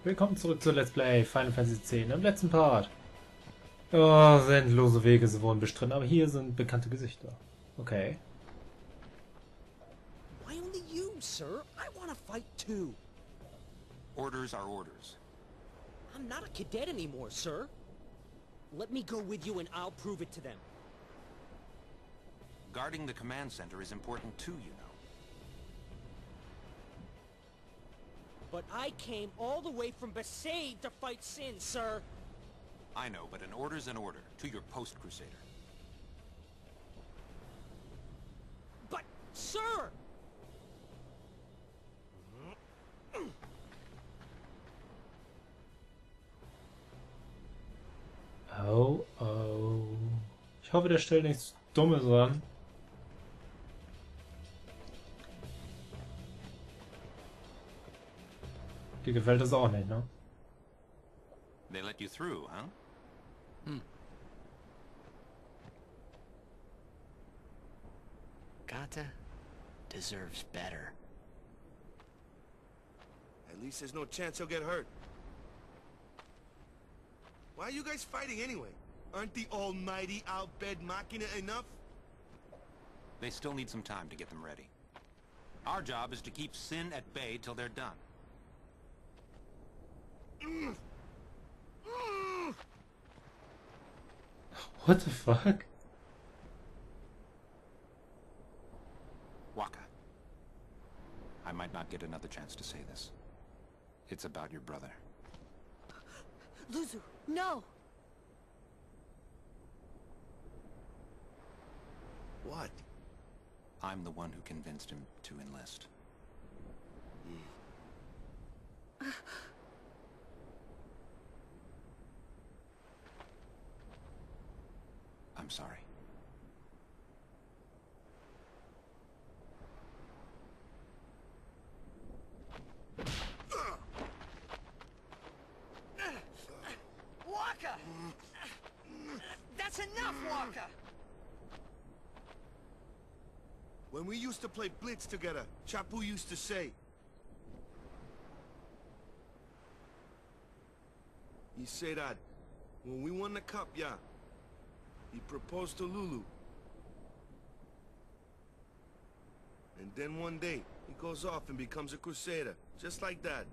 Willkommen zurück zu Let's Play Final Fantasy X im letzten Part. Oh, endlose Wege wurden bestritten, aber hier sind bekannte Gesichter. Okay. Why only you, sir? I want to fight too. Orders are orders. I'm not a cadet anymore, sir. Let me go with you and I'll prove it to them. Guarding the command center is important too, you know. But I came all the way from Besaid to fight Sin, sir. I know, but an order's an order. To your post, Crusader. But, sir! Oh, oh. Ich hoffe, der stellt nichts Dummes an. Dir gefällt das auch nicht, ne? They let you through, huh? Kata deserves better. At least there's no chance he'll get hurt. Why are you guys fighting anyway? Aren't the almighty Al-Bhed Machina enough? They still need some time to get them ready. Our job is to keep Sin at bay till they're done. What the fuck? Waka. I might not get another chance to say this. It's about your brother. Luzu, no! What? I'm the one who convinced him to enlist. I'm sorry. Waka! That's enough, Waka! When we used to play Blitz together, Chapu used to say... He said that when we won the cup, yeah, he proposed to Lulu. And then one day, he goes off and becomes a crusader, just like that.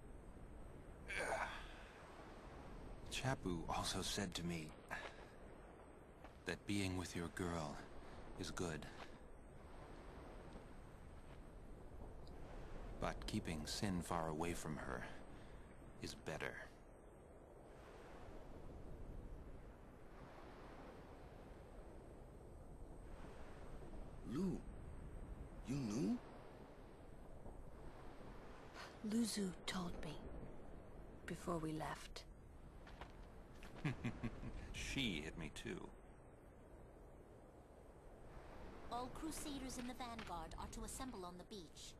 Chapu also said to me that being with your girl is good. But keeping Sin far away from her is better. Lou, you knew? Luzu told me before we left. She hit me too. All Crusaders in the Vanguard are to assemble on the beach.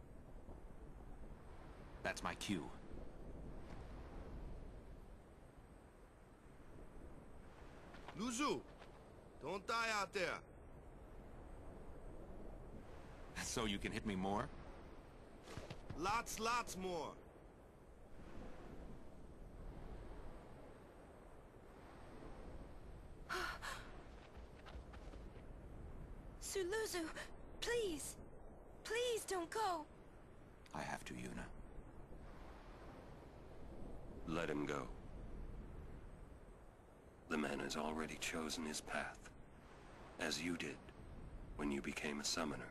That's my cue. Luzu, don't die out there. So you can hit me more? Lots more. Sir Luzu, please! Please don't go! I have to, Yuna. Let him go. The man has already chosen his path, as you did when you became a summoner.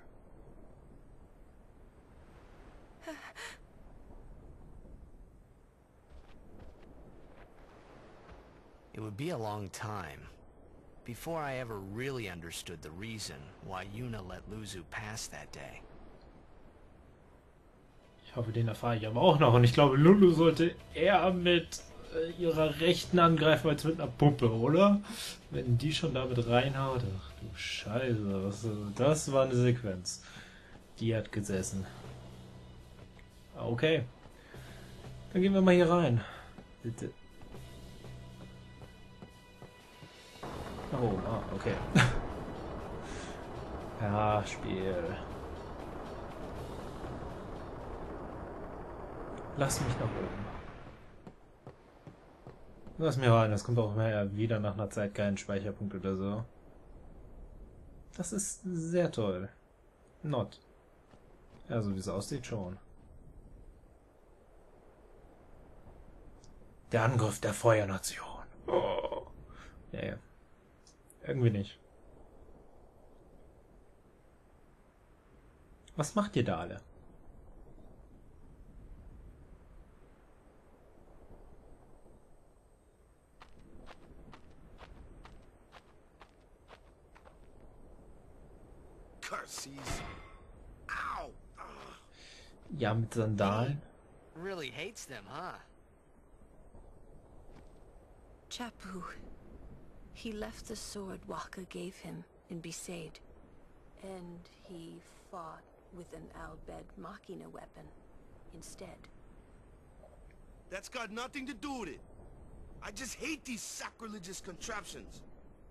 It would be a long time before I ever really understood the reason why Yuna let Luzu pass that day. Ich hoffe, den erfahre ich aber auch noch. Und ich glaube, Lulu sollte eher mit ihrer Rechten angreifen als mit einer Puppe, oder? Wenn die schon damit reinhaut. Ach du Scheiße. Das war eine Sequenz. Die hat gesessen. Okay. Dann gehen wir mal hier rein. Bitte. Oh, okay. Ja, Spiel. Lass mich nach oben. Lass mir rein, das kommt auch mehr wieder nach einer Zeit kein Speicherpunkt oder so. Das ist sehr toll. Not. Ja, so wie es aussieht schon. Der Angriff der Feuernation. Oh. Ja, ja. Irgendwie nicht. Was macht ihr da alle? Curses. Ow! Ja, mit Sandalen. Really hates them, huh? Chappu. He left the sword Waka gave him in Besaid. And he fought with an Al-Bed Machina weapon instead. That's got nothing to do with it. I just hate these sacrilegious contraptions.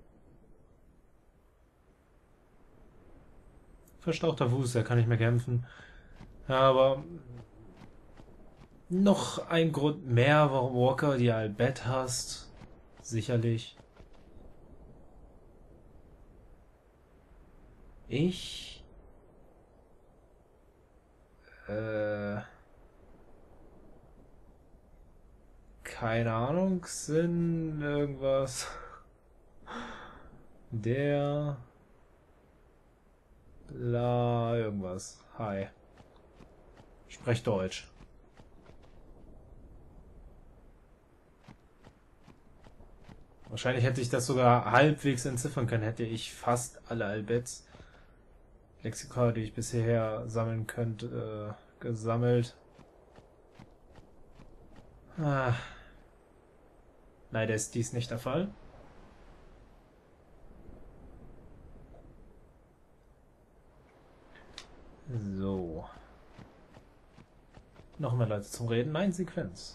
Verstauchter Fuß, er kann nicht mehr kämpfen. Ja, aber noch ein Grund mehr, warum Walker die Al-Bed hasst. Sicherlich. Ich... keine Ahnung, Sinn, irgendwas. Der... La... irgendwas. Hi. Sprech Deutsch. Wahrscheinlich hätte ich das sogar halbwegs entziffern können, hätte ich fast alle Al-Beds Lexika, die ich bisher sammeln könnte, gesammelt. Ah. Leider ist dies nicht der Fall. So. Noch mehr Leute zum Reden. Nein, Sequenz.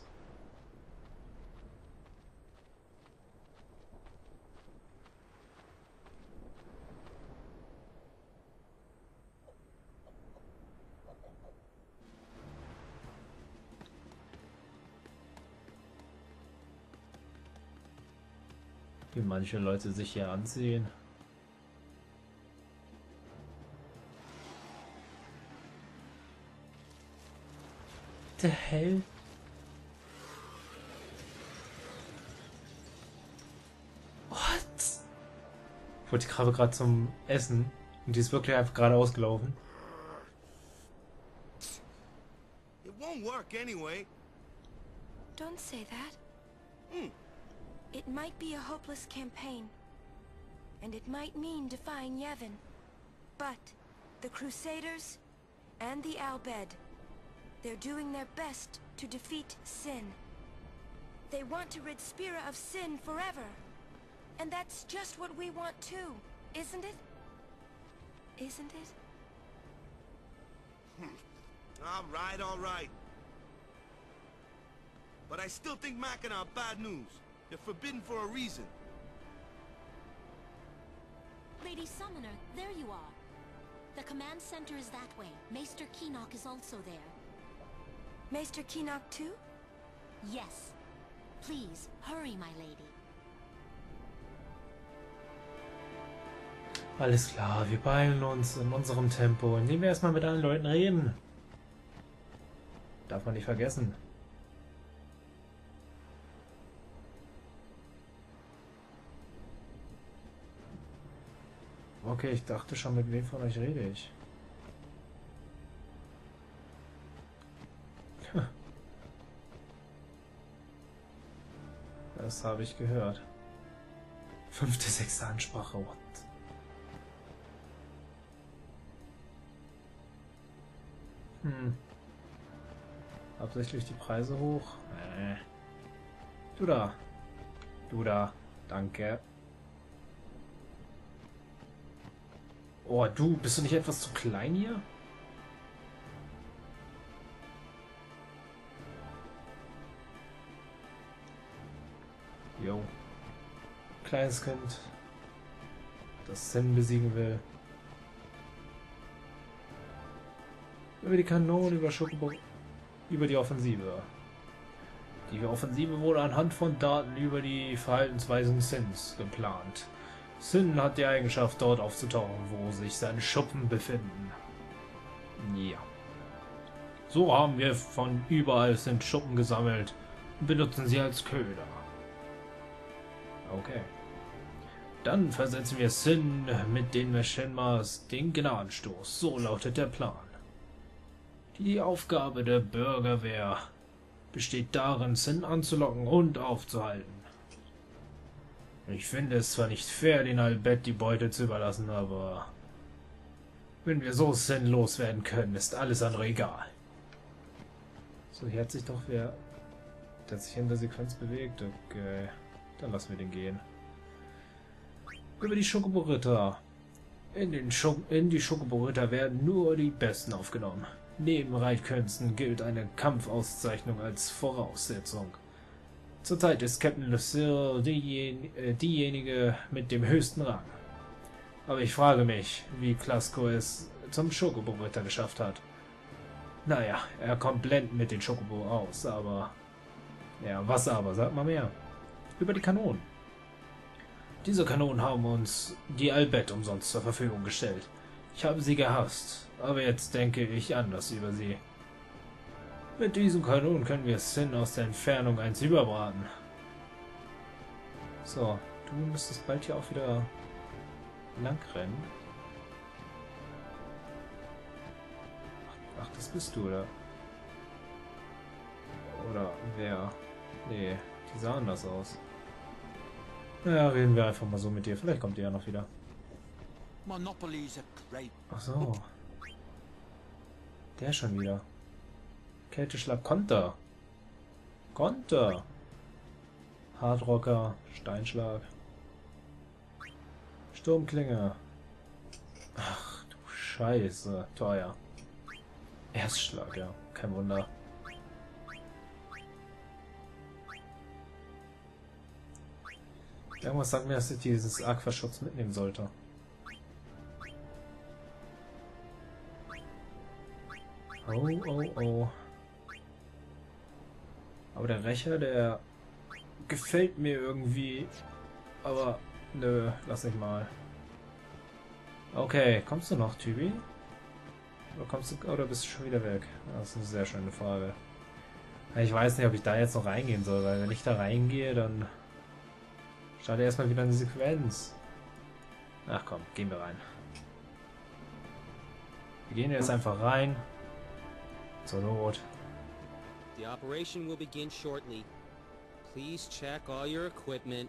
Wie manche Leute sich hier anziehen. The hell? What? Ich wollte die Krabbe gerade zum Essen und die ist wirklich einfach gerade ausgelaufen. It won't work anyway. Don't say that. It might be a hopeless campaign. And it might mean defying Yevon. But the Crusaders and the Al-Bed, they're doing their best to defeat Sin. They want to rid Spira of Sin forever. And that's just what we want too, isn't it? Isn't it? All right. But I still think Machina are bad news. They're forbidden for a reason. Lady Summoner, there you are. The command center is that way. Maester Keenock is also there. Maester Keenock too? Yes. Please, hurry, my lady. Alles klar, wir beeilen uns in unserem Tempo, indem wir erstmal mit allen Leuten reden. Darf man nicht vergessen. Okay, ich dachte schon, mit wem von euch rede ich. Das habe ich gehört. 5., 6. Ansprache, what? Absichtlich die Preise hoch? Du da. Du da. Danke. Oh, du, bist du nicht etwas zu klein hier? Jo. Kleines Kind, das Sin besiegen will. Über die Kanonen, über Schokobo, über die Offensive. Die Offensive wurde anhand von Daten über die Verhaltensweisen Sins geplant. Sin hat die Eigenschaft, dort aufzutauchen, wo sich seine Schuppen befinden. Ja. So haben wir von überall Sin-Schuppen gesammelt und benutzen sie als Köder. Okay. Dann versetzen wir Sin mit den Machinmas den Gnadenstoß. So lautet der Plan. Die Aufgabe der Bürgerwehr besteht darin, Sin anzulocken und aufzuhalten. Ich finde es zwar nicht fair, den Albert die Beute zu überlassen, aber wenn wir so Sin loswerden können, ist alles andere egal. So, hier hat sich doch wer... Der hat sich in der Sequenz bewegt. Okay, dann lassen wir den gehen. Über die Schokobo-Ritter. In die Schokobo-Ritter werden nur die Besten aufgenommen. Neben Reitkünsten gilt eine Kampfauszeichnung als Voraussetzung. Zurzeit ist Captain Lucille diejenige mit dem höchsten Rang. Aber ich frage mich, wie Klasko es zum Schokobo-Ritter geschafft hat. Naja, er kommt blendend mit den Schokobo aus, aber... Ja, was aber? Sag mal mehr. Über die Kanonen. Diese Kanonen haben uns die Albert umsonst zur Verfügung gestellt. Ich habe sie gehasst, aber jetzt denke ich anders über sie. Mit diesen Kanonen können wir Sin aus der Entfernung eins überbraten. So, du müsstest bald hier auch wieder lang rennen. Ach, das bist du, oder? Oder wer? Nee, die sah anders aus. Naja, reden wir einfach mal so mit dir. Vielleicht kommt ihr ja noch wieder. Ach so. Der schon wieder. Kälteschlag, Konter. Konter. Hardrocker, Steinschlag. Sturmklinge. Ach du Scheiße. Teuer. Erstschlag, ja. Kein Wunder. Irgendwas sagt mir, dass ich dieses Aquaschutz mitnehmen sollte. Oh, oh, oh. Aber der Rächer, der gefällt mir irgendwie. Aber, nö, lass ich mal. Okay, kommst du noch, Tybi? Oder bist du schon wieder weg? Das ist eine sehr schöne Frage. Ich weiß nicht, ob ich da jetzt noch reingehen soll, weil wenn ich da reingehe, dann starte erstmal wieder eine Sequenz. Ach komm, gehen wir rein. Wir gehen jetzt einfach rein. Zur Not. The operation will begin shortly. Please check all your equipment.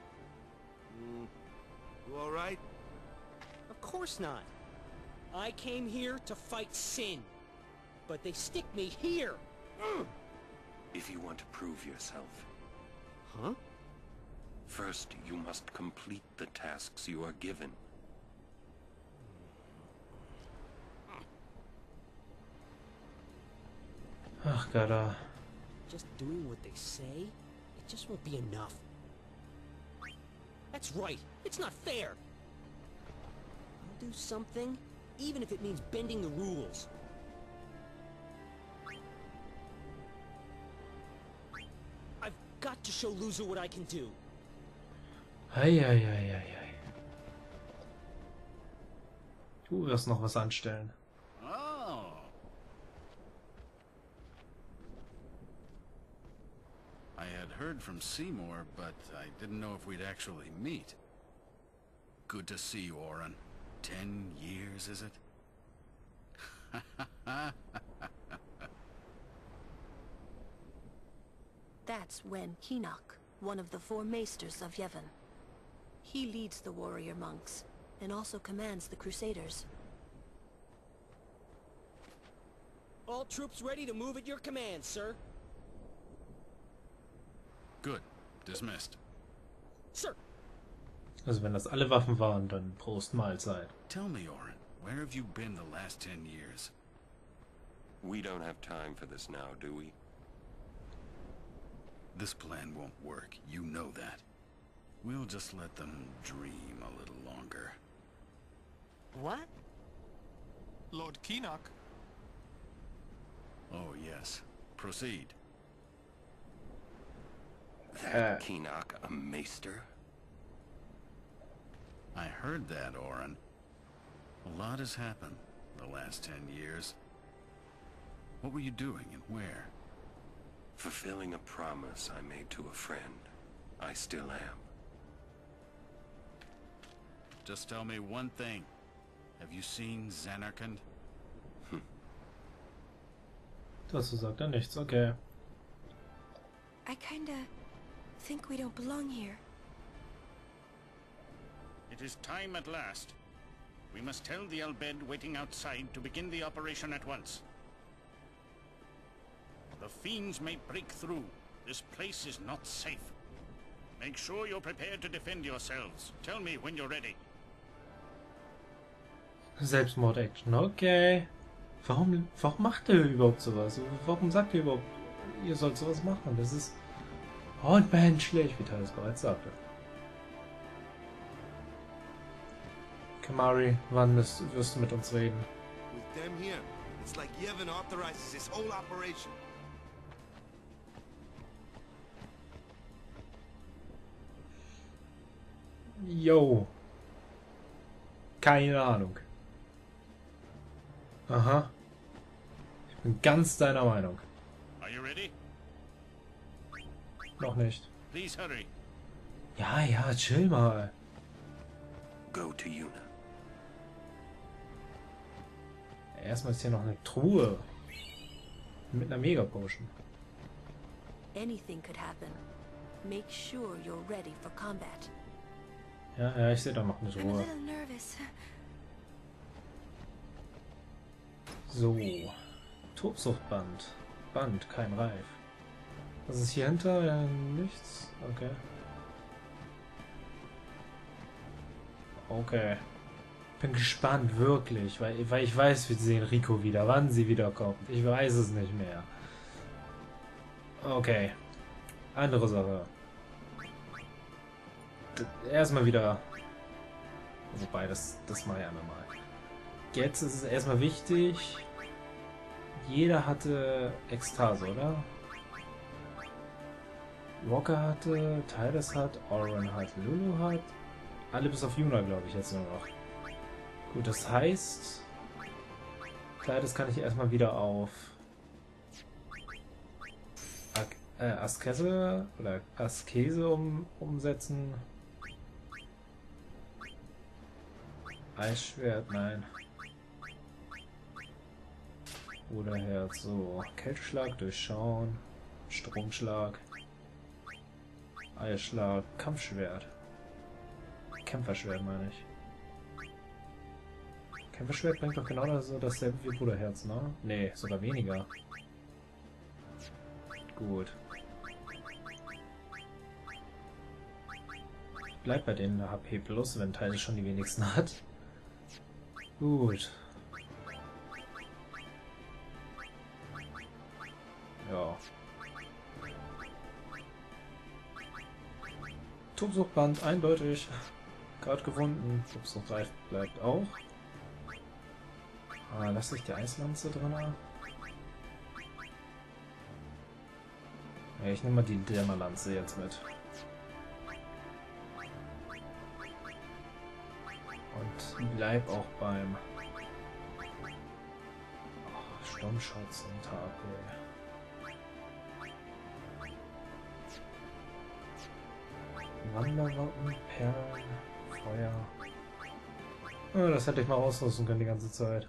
You all right? Of course not. I came here to fight Sin, but they stick me here. If you want to prove yourself, Huh? first you must complete the tasks you are given. Ach, Gott. Just doing what they say, it just won't be enough. That's right. It's not fair. I'll do something, even if it means bending the rules. I've got to show Luzu what I can do. Ei. Du wirst noch was anstellen. Oh. I had heard from Seymour, but I didn't know if we'd actually meet. Good to see you, Oren. 10 years, is it? That's Wen Keenock, one of the 4 maesters of Yevon. He leads the warrior monks, and also commands the Crusaders. All troops ready to move at your command, sir. Good. Dismissed. Sir. Also wenn das alle Waffen waren, dann Prost Mahlzeit. Tell me, Oren, where have you been the last 10 years? We don't have time for this now, do we? This plan won't work. You know that. We'll just let them dream a little longer. What? Lord Keenock. Oh, yes. Proceed. Keenock a maester? I heard that, Orin. A lot has happened the last 10 years. What were you doing and where? Fulfilling a promise I made to a friend. I still am. Just tell me one thing. Have you seen Zanarkand? Dazu sagt er nichts, okay. I kinda think we don't belong here. It is time at last. We must tell the Al Bhed waiting outside to begin the operation at once. The fiends may break through. This place is not safe. Make sure you're prepared to defend yourselves. Tell me when you're ready. Selbstmord-Action, okay. Warum macht er überhaupt sowas? Warum sagt er überhaupt, ihr sollt sowas machen? Das ist unmenschlich, wie Tyler bereits sagte. Kamari, wann wirst du mit uns reden? With them here, it's like Yevon authorizes this whole operation. Yo. Keine Ahnung. Aha. Ich bin ganz deiner Meinung. Are you ready? Noch nicht. Please hurry. Ja, chill mal. Go to Yuna. Erstmal ist hier noch eine Truhe. Mit einer Mega-Potion. Anything could happen. Make sure you're ready for combat. Ja, ich sehe da noch eine I'm a Truhe. little nervous. So. Tobsuchtband. Band, kein Reif. Was ist hier hinter? Ja, nichts. Okay. Okay. Bin gespannt, wirklich. Weil ich weiß, wir sehen Rico wieder. Wann sie wiederkommt. Ich weiß es nicht mehr. Okay. Andere Sache. Erstmal wieder. Wobei, das mache ich einmal mal. Jetzt ist es erstmal wichtig. Jeder hatte Ekstase, oder? Walker hatte, Tidus hat, Oren hat, Lulu hat. Alle bis auf Yuna, glaube ich, jetzt nur noch. Gut, das heißt, Tidus kann ich erstmal wieder auf Askese oder Askese umsetzen. Eisschwert, nein. Oder Herz, so. Kälteschlag, Durchschauen, Stromschlag, Eisschlag, Kampfschwert. Kämpferschwert meine ich. Kämpferschwert bringt doch genau dasselbe wie Bruderherz, ne? Nee, sogar weniger. Gut. Bleibt bei denen HP plus, wenn Teil schon die wenigsten hat. Gut. Ja. Tobsuchtband, eindeutig. Gerade gefunden. Tobsuchtreif bleibt auch. Lasse ich die Eislanze drin. Ja, ich nehme mal die Dämmerlanze jetzt mit. Und bleib auch beim Sturmschutz und HP. Wanderwappen, Perlen, Feuer. Oh, das hätte ich mal ausrüsten können die ganze Zeit.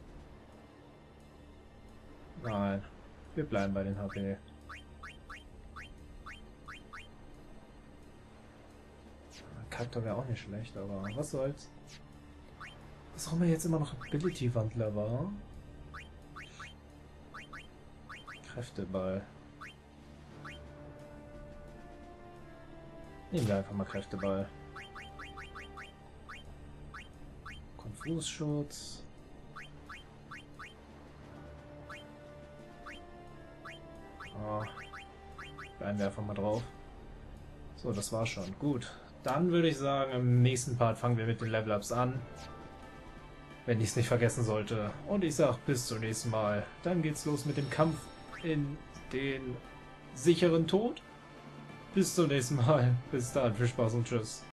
Nein, wir bleiben bei den HP. Kaktor wäre auch nicht schlecht, aber was soll's. Was auch immer jetzt immer noch Ability-Wandler war. Kräfteball. Nehmen wir einfach mal Kräfteball. Konfusschutz. Oh. Bleiben wir einfach mal drauf. So, das war schon. Gut. Dann würde ich sagen, im nächsten Part fangen wir mit den Level-Ups an. Wenn ich es nicht vergessen sollte. Und ich sag bis zum nächsten Mal. Dann geht's los mit dem Kampf in den sicheren Tod. Bis zum nächsten Mal. Bis dann. Viel Spaß und tschüss.